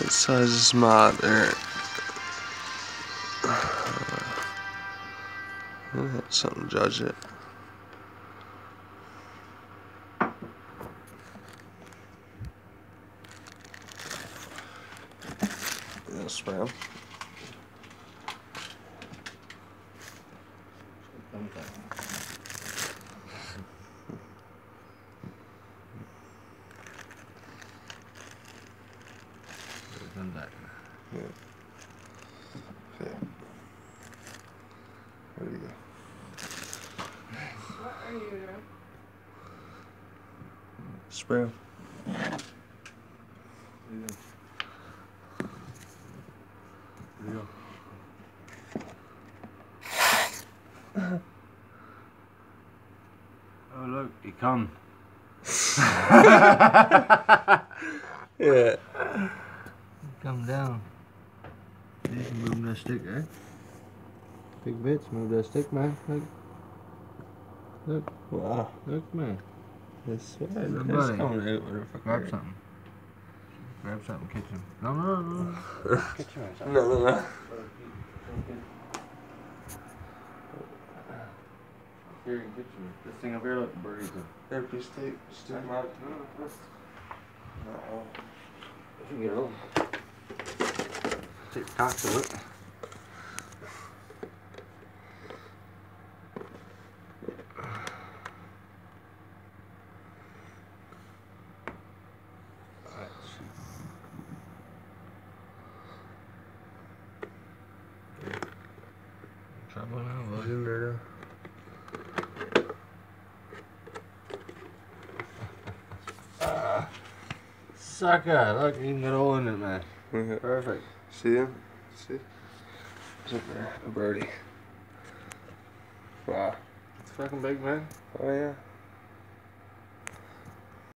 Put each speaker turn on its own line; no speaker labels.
size is mod there. That's something to judge it. Yes, ma'am. Yeah. Okay. There you go.
What are you doing?
Spray 'em.
Oh look, he come.
Yeah.
Come down. You can move that stick, eh? Big bits, move that stick, man. Look. Look.
Wow.
Look, man.
This
Good
it's
buddy.
coming out, motherfucker.
Grab something. Grab something, catch him. No, no, no. Catch him or something.
No.
Here, you can catch him. This thing up here, look, birdies.
Here, please stick him out. No.
If you can get it over. Take the top to it. Trouble now, bud.
In there.
Sucker! Look, you can get all in it, man.
Yeah.
Perfect.
See him? See? He's up there. A birdie. Wow.
It's fucking big, man.
Oh yeah.